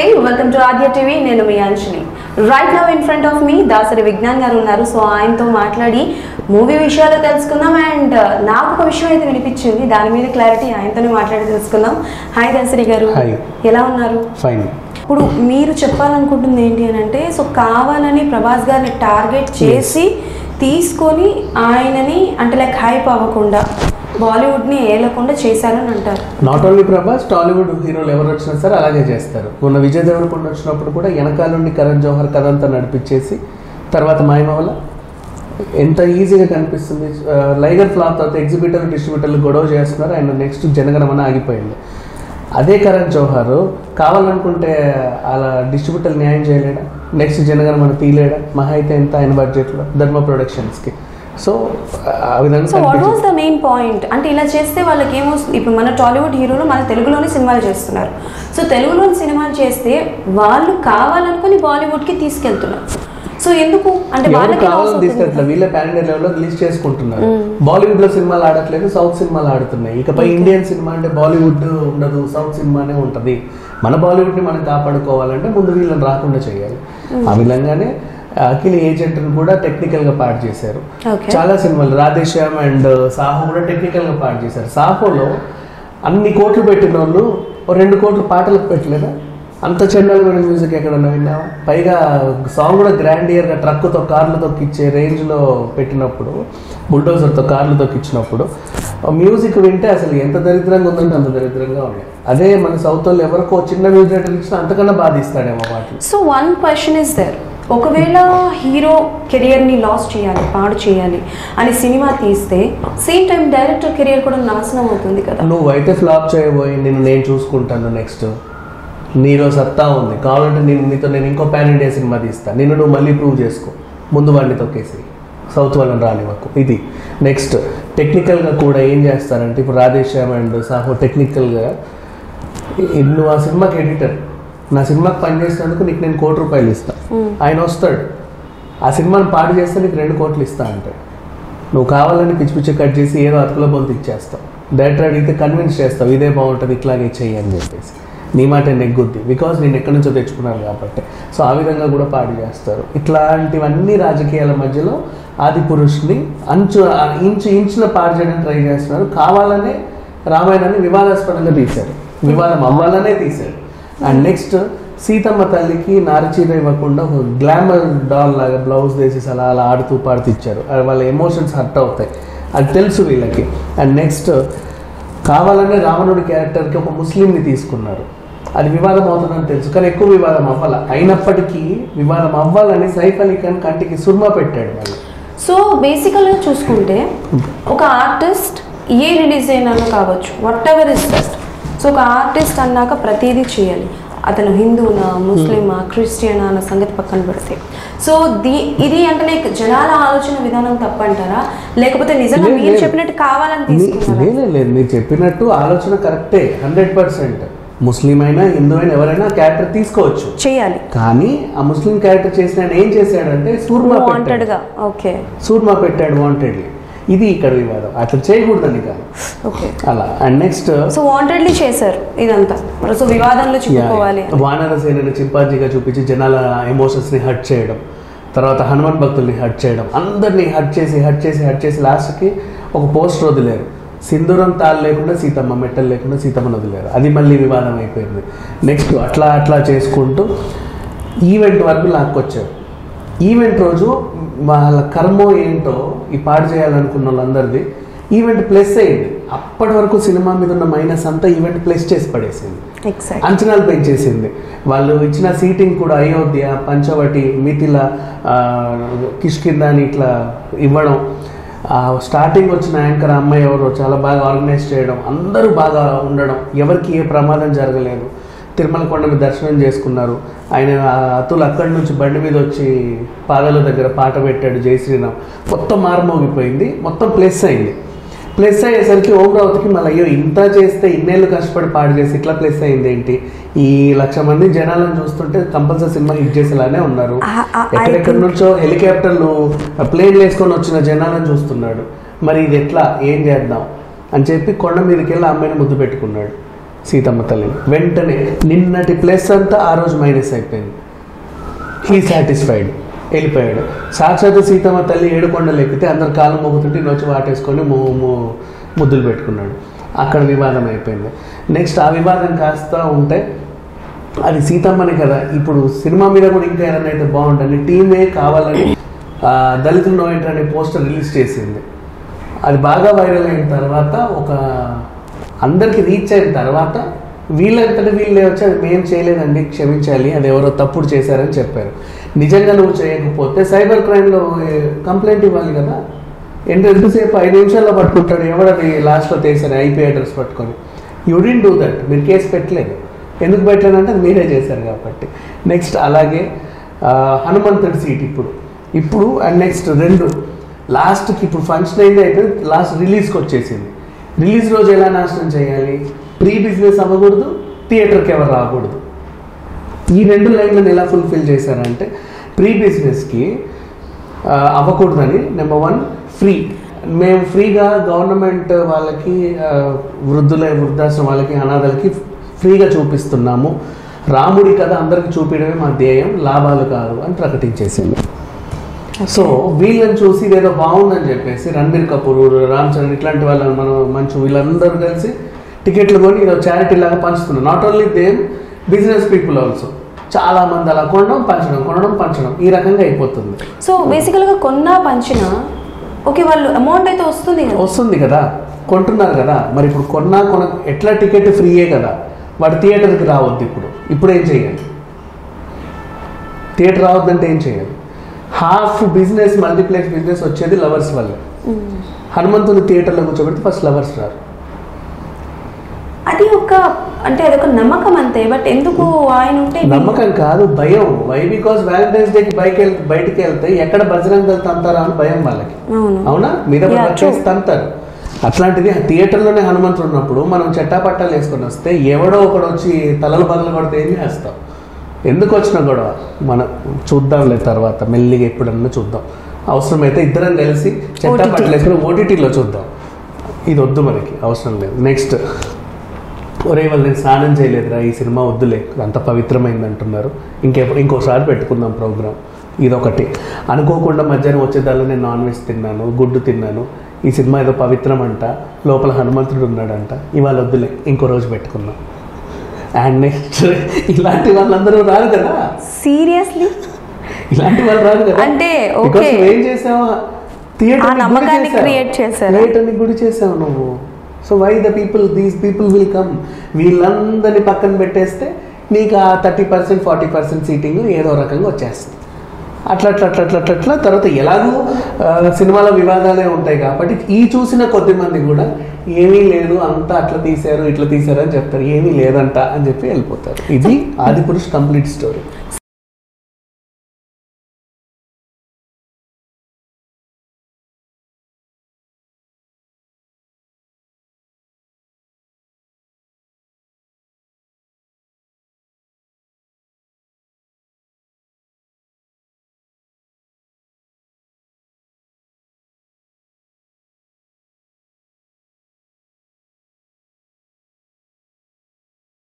Welcome to Aadya TV. నేను మీ Anjali. Right now in front of మీ దాసరి విజ్ఞాన్ గారు ఉన్నారు. సో ఆయనతో మాట్లాడి మూవీ విషయాలు తెలుసుకుందాం. అండ్ నాకు ఒక విషయం అయితే వినిపించింది, దాని మీద క్లారిటీ ఆయనతోనే మాట్లాడి తెలుసుకుందాం. హాయ్ దాసరి గారు, ఎలా ఉన్నారు? ఫైన్. ఇప్పుడు మీరు చెప్పాలనుకుంటుంది ఏంటి అని అంటే, సో కావాలని ప్రభాస్ గారిని టార్గెట్ చేసి తీసుకొని ఆయనని అంటే లైక్ హైప్ అవ్వకుండా బాలీవుడ్ని ఏలకుండా చేశారని అంటారు. నాట్ ఓన్లీ ప్రభాస్, టాలీవుడ్ హీరోలు ఎవరు వచ్చినా సరే అలాగే చేస్తారు. మొన్న విజయ్ దేవరకొండ వచ్చినప్పుడు కూడా వెనకాల నుండి కరణ్ జోహర్ కథ అంతా నడిపించేసి తర్వాత మాయమవల ఎంత ఈజీగా కనిపిస్తుంది. లైగర్ ఫ్లాప్ తర్వాత ఎగ్జిబిటర్ డిస్ట్రిబ్యూటర్లు గొడవ చేస్తున్నారు, అండ్ నెక్స్ట్ జనగణమన ఆగిపోయింది. అదే కరణ్ జోహర్ కావాలనుకుంటే అలా డిస్ట్రిబ్యూటర్ న్యాయం చేయలేడా? నెక్స్ట్ జనగణమన తీయలేడా? మహా అయితే ఎంత ఆయన బడ్జెట్లో ధర్మ ప్రొడక్షన్స్కి. So what was the main point అంటే ఇలా చేస్తే వాళ్ళకి ఏమొస్తుంది? ఇప్పుడు మన టాలీవుడ్ హీరోలు మన తెలుగులోనే సినిమాలు చేస్తున్నారు. సో తెలుగులోని సినిమాలు చేస్తే వాళ్ళు కావాలనుకుని బాలీవుడ్కి తీసుకెళ్తున్నారు. సో ఎందుకు అంటే వాళ్ళకి కావాలని తీసుకెళ్తారు, వీళ్ళ పాన్ ఇండియా లెవెల్లో రిలీజ్ చేసుకుంటున్నారు. బాలీవుడ్ లో సినిమాలు ఆడట్లేదు, సౌత్ సినిమాలు ఆడుతున్నాయి. ఇకపై ఇండియన్ సినిమా అంటే బాలీవుడ్ ఉండదు, సౌత్ సినిమానే ఉంటది. మన బాలీవుడ్ ని మనం కాపాడుకోవాలంటే ముందు వీళ్ళని రాకుండా చేయాలి. ఆ విధంగానే అఖిల్ ఏజెంట్ని కూడా టెక్నికల్ గా పాడు చేశారు. చాలా సినిమాలు రాధేశ్యామ్ అండ్ సాహో కూడా టెక్నికల్ గా పాడు చేశారు. సాహోలో అన్ని కోట్లు పెట్టిన వాళ్ళు 2 కోట్లు పాటలకు పెట్టలేదా? అంత చెన్నైలో మ్యూజిక్ ఎక్కడన్నా విన్నావా? పైగా సాంగ్ కూడా గ్రాండియర్గా ట్రక్తో కార్లు తొక్కిచ్చే రేంజ్లో పెట్టినప్పుడు, బుల్డోజర్తో కార్లు తొక్కిచ్చినప్పుడు మ్యూజిక్ వింటే అసలు ఎంత దరిద్రంగా ఉందంటే అంత దరిద్రంగా ఉంది. అదే మన సౌత్ వాళ్ళు ఎవరికో చిన్న మ్యూజిక్ డైరెక్టర్ ఇచ్చినా అంతకన్నా బాధిస్తాడేమో పాటలు. So one question is there, ఒకవేళ హీరో కెరియర్ని లాస్ చేయాలి, పాడు చేయాలి అని సినిమా తీస్తే సేమ్ టైం డైరెక్టర్ కెరియర్ కూడా నాశనం అవుతుంది కదా. నువ్వు అయితే ఫ్లాప్ చేయబోయి నేను చూసుకుంటాను, నెక్స్ట్ నీలో సత్తా ఉంది, కావాలంటే నేను ఇంకో పాన్ ఇండియా సినిమా తీస్తాను, నువ్వు మళ్ళీ ప్రూవ్ చేసుకో, ముందు వాడిని తొక్కేసి సౌత్ వాళ్ళని రానివ్వకు. ఇది నెక్స్ట్ టెక్నికల్గా కూడా ఏం చేస్తారంటే, ఇప్పుడు రాధేశ్యామ్ అండ్ సాహో టెక్నికల్గా నువ్వు ఆ సినిమాకి ఎడిటర్, నా సినిమాకి పనిచేసినందుకు నీకు నేను ₹1 ఇస్తాను. ఆయన వస్తాడు, ఆ సినిమాని పాడు చేస్తే నీకు 2 కోట్లు ఇస్తా అంటాడు. నువ్వు కావాలని పిచ్చి పిచ్చి కట్ చేసి ఏదో అతుకుల బొంత ఇచ్చేస్తావు. డైరెక్టర్ అడిగితే కన్విన్స్ చేస్తావు, ఇదే బాగుంటుంది, ఇట్లాగే చెయ్యి అని చెప్పేసి. నీ మాట నెగ్గుద్ది, బికాజ్ నేను ఎక్కడి నుంచో తెచ్చుకున్నాను కాబట్టి. సో ఆ విధంగా కూడా పాడు చేస్తారు. ఇట్లాంటివన్నీ రాజకీయాల మధ్యలో ఆదిపురుషుని ఇంచున పాడు చేయడానికి ట్రై చేస్తున్నారు. కావాలనే రామాయణాన్ని వివాదాస్పదంగా తీశారు, వివాదం అవ్వాలనే తీశారు. అండ్ నెక్స్ట్ సీతమ్మ తల్లికి నారచీర ఇవ్వకుండా ఒక గ్లామర్ డాల్ లాగా బ్లౌజ్ వేసేసి అలా ఆడుతూ పాడుతూ ఇచ్చారు. వాళ్ళ ఎమోషన్స్ హర్ట్ అవుతాయి, అది తెలుసు వీళ్ళకి. అండ్ నెక్స్ట్ కావాలనే రావణుడి క్యారెక్టర్కి ఒక ముస్లింని తీసుకున్నారు, అది వివాదం అవుతుందని తెలుసు, కానీ ఎక్కువ వివాదం అవ్వాలి. అయినప్పటికీ వివాదం అవ్వాలని సైఫ్ అలీ ఖాన్ కంటికి సుర్మా పెట్టాడు వాళ్ళు. సో బేసికల్గా చూసుకుంటే ఒక ఆర్టిస్ట్ ఏ రిలీజ్ అయినా కావచ్చు, whatever is best. So ఒక ఆర్టిస్ట్ అన్నాక ప్రతిదీ చేయాలి, అతను హిందూనా, ముస్లిమా, క్రిస్టియనా అన్న సంగతి పక్కన పెడితే. సో ఇది అంటే లైక్ జనాల ఆలోచన విధానం తప్పంటారా, లేకపోతే నిజంగా మీరు చెప్పినట్టు కావాలని తీసుకున్నారా? లేదు, మీరు చెప్పినట్టు ఆలోచన కరెక్టే, 100%. ముస్లిం అయినా హిందూ అయినా ఎవరైనా క్యారెక్టర్ తీసుకోవచ్చు, చేయాలి. కానీ ఆ ముస్లిం క్యారెక్టర్ చేసిన ఆయన ఏం చేశాడంటే సూర్మా పెట్టాడు వాంటెడ్లీ. ఇది ఇక్కడ వివాదం, అట్లా చేయకూడదని కాదు. అలా. అండ్ నెక్స్ట్ సో వాంటెడ్లీ చేశారు ఇదంతా, సో వివాదంలో చిక్కుకోవాలి. వానరసేనని చింపాంజీగా చూపించి జనాల ఎమోషన్స్ని హర్ట్ చేయడం, తర్వాత హనుమాన్ భక్తుల్ని హర్ట్ చేయడం, అందరినీ హర్ట్ చేసి లాస్ట్కి ఒక పోస్టర్ వదిలేరు, సింధూరం తాళ్ళు లేకుండా సీతమ్మ, మెట్టలు లేకుండా సీతమ్మను వదిలేరు. అది మళ్ళీ వివాదం అయిపోయింది. నెక్స్ట్ అట్లా చేసుకుంటూ ఈవెంట్ వరకు లాక్కొచ్చారు. ఈవెంట్ రోజు వాళ్ళ కర్మో ఏంటో ఈ పాడు చేయాలనుకున్న వాళ్ళందరిది ఈవెంట్ ప్లస్ అయింది. అప్పటి వరకు సినిమా మీద ఉన్న మైనస్ అంతా ఈవెంట్ ప్లస్ చేసి పడేసింది, అంచనాలు పెంచేసింది. వాళ్ళు ఇచ్చిన సీటింగ్ కూడా అయోధ్య, పంచవటి, మిథిల, కిష్కింద అని ఇట్లా ఇవ్వడం, స్టార్టింగ్ వచ్చిన యాంకర్ అమ్మాయి ఎవరో చాలా బాగా ఆర్గనైజ్ చేయడం, అందరూ బాగా ఉండడం, ఎవరికి ఏ ప్రమాదం జరగలేదు. తిరుమల కొండ మీద దర్శనం చేసుకున్నారు. ఆయన అతులు అక్కడి నుంచి బండి మీద వచ్చి పాదాల దగ్గర పాట పెట్టాడు, జై శ్రీరామ్. మొత్తం మారుమోగిపోయింది, మొత్తం ప్లస్ అయింది. ప్లస్ అయ్యేసరికి ఓమరావతికి మళ్ళీ అయ్యో ఇంత చేస్తే ఇన్నేళ్ళు కష్టపడి పాడు చేసి ఇట్లా ప్లస్ అయింది ఏంటి, ఈ 1,00,000 మంది జనాలను చూస్తుంటే కంపల్సరీ సినిమా హిట్ చేసేలానే ఉన్నారు. ఎక్కడెక్కడి నుంచో హెలికాప్టర్లు ప్లేన్లు వేసుకొని వచ్చిన జనాలను చూస్తున్నాడు. మరి ఇది ఎట్లా, ఏం చేద్దాం అని చెప్పి కొండ మీదకి వెళ్ళి అమ్మాయిని ముద్దు పెట్టుకున్నాడు. సీతమ్మ తల్లిని. వెంటనే నిన్నటి ప్లస్ అంతా ఆ రోజు మైనస్ అయిపోయింది. హీ సాటిస్ఫైడ్, వెళ్ళిపోయాడు. సాక్షాత్ సీతమ్మ తల్లి ఏడుకొండలు ఎక్కితే అందరు కాళ్ళు మోగుతుంటే నొచ్చి వాటేసుకొని ముద్దులు పెట్టుకున్నాడు. అక్కడ వివాదం అయిపోయింది. నెక్స్ట్ ఆ వివాదం కాస్తా ఉంటే అది సీతమ్మని కదా, ఇప్పుడు సినిమా మీద కూడా ఇంకా ఏదైనా అయితే బాగుంటుంది, టీమే కావాలని దళితులు నో ఎంట్రీ అనే పోస్టర్ రిలీజ్ చేసింది. అది బాగా వైరల్ అయిన తర్వాత అందరికి రీచ్ అయిన తర్వాత వీళ్ళంతటి వీళ్ళే వచ్చి అది మేము చేయలేదండి క్షమించాలి, అది ఎవరో తప్పుడు చేశారని చెప్పారు. నిజంగా నువ్వు చేయకపోతే సైబర్ క్రైమ్లో కంప్లైంట్ ఇవ్వాలి కదా. ఎంతసేపు 5 నిమిషాల్లో పట్టుకుంటాడు ఎవడది లాస్ట్లో తీసారు ఐపీ అడ్రస్ పట్టుకొని. యూ డిడ్ంట్ డూ దట్, మీరు కేసు పెట్టలేదు. ఎందుకు పెట్టలేదంటే అది మీరే చేశారు కాబట్టి. నెక్స్ట్ అలాగే హనుమంతుడి సీట్ ఇప్పుడు అండ్ నెక్స్ట్ 2 లాస్ట్కి ఇప్పుడు ఫంక్షన్ అయింది అయితే లాస్ట్ రిలీజ్కి వచ్చేసింది. రిలీజ్ రోజు ఎలా నాశనం చేయాలి, ప్రీ బిజినెస్ అవ్వకూడదు, థియేటర్కి ఎవరు రాకూడదు. ఈ 2 లైన్లను ఎలా ఫుల్ఫిల్ చేశారంటే ప్రీ బిజినెస్కి అవ్వకూడదని నెంబర్ 1 ఫ్రీ, మేము ఫ్రీగా గవర్నమెంట్ వాళ్ళకి వృద్ధాశ్రమం వాళ్ళకి అనాథలకి ఫ్రీగా చూపిస్తున్నాము, రాముడి కథ అందరికి చూపించడమే మా ధ్యేయం, లాభాలు కాదు అని ప్రకటించేసింది. సో వీళ్ళని చూసి ఇదేదో బాగుందని చెప్పేసి రణబీర్ కపూర్, రామ్ చరణ్ ఇట్లాంటి వాళ్ళని మనం వీళ్ళందరూ కలిసి టికెట్లు కొని ఇదో చారిటీ లాగా పంచుతున్నారు. Not only them, business people also చాలా మంది అలా కొనడం పంచడం ఈ రకంగా అయిపోతుంది. సో బేసికల్గా కొన్నా పంచినా ఓకే వాళ్ళు అమౌంట్ అయితే వస్తుంది కదా, కొంటున్నారు కదా. మరి ఇప్పుడు ఎట్లా టికెట్ ఫ్రీయే కదా, వాడు థియేటర్కి రావద్దు. ఇప్పుడు ఏం చేయాలి? థియేటర్ రావద్దంటే ఏం చేయాలి? హాఫ్ బిజినెస్ మల్టీప్లెక్స్ బిజినెస్ వచ్చేది లవర్స్ వల్ల. హనుమంతుని థియేటర్లో కూర్చోబెడితే ఫస్ట్ లవర్స్ రారు. అది అదొక నమ్మకం అంతే. బట్ ఎందుకు ఆయన ఉంటే నమ్మకం కాదు, భయం. వై? బికాస్ వ్యాలంటైన్స్ డేకి బయటికి వెళ్తే ఎక్కడ బజరంగ దళ్ తంతారా అని భయం వాళ్ళకి. అవునా? మీద తంతారు. అట్లాంటిది థియేటర్లోనే హనుమంతుడు ఉన్నప్పుడు మనం చట్టాపట్టాలు వేసుకొని వస్తే ఎవడో ఒకడు వచ్చి తలలు బదులు కొడితే ఏం చేస్తాం? ఎందుకు వచ్చిన గొడవ మనం చూద్దాంలే, తర్వాత మెల్లిగా ఎప్పుడన్నా చూద్దాం. అవసరమైతే ఇద్దరం కలిసి చట్టాపట్టాలు వేసుకొని ఓటీటీలో చూద్దాం. ఇది వద్దు, మనకి అవసరం లేదు. నెక్స్ట్ ఒరే వాళ్ళు నేను స్నానం చేయలేదురా, ఈ సినిమా వద్దులే, అంత పవిత్రమైంది అంటున్నారు, ఇంకోసారి పెట్టుకుందాం ప్రోగ్రామ్. ఇదొకటి. అనుకోకుండా మధ్యాహ్నం వచ్చేదాల్లో నేను నాన్ వెజ్ తిన్నాను, గుడ్డు తిన్నాను, ఈ సినిమా ఏదో పవిత్రం అంట, లోపల హనుమంతుడు ఉన్నాడంట, ఇవాళ వద్దులే ఇంకో రోజు పెట్టుకుందాం. అండ్ నెక్స్ట్ ఇలాంటి వాళ్ళందరూ రారు కదా, సీరియస్లీ ఇలాంటి వాళ్ళు రారు కదా. అంటే ఏం చేసావు? థియేటర్ని గుడి చేసావు నువ్వు. So why these people will come. వీళ్ళందరినీ పక్కన పెట్టేస్తే నీకు ఆ 30% 40% సీటింగ్ ఏదో రకంగా వచ్చేస్తుంది. అట్లా తర్వాత ఎలాగో సినిమాలో వివాదాలే ఉంటాయి కాబట్టి ఈ చూసిన కొద్ది మంది కూడా ఏమీ లేదు, అంతా అట్లా తీశారు ఇట్లా తీశారు అని చెప్తారు, ఏమీ లేదంట అని చెప్పి వెళ్ళిపోతారు. ఇది ఆదిపురుష్ కంప్లీట్ స్టోరీ.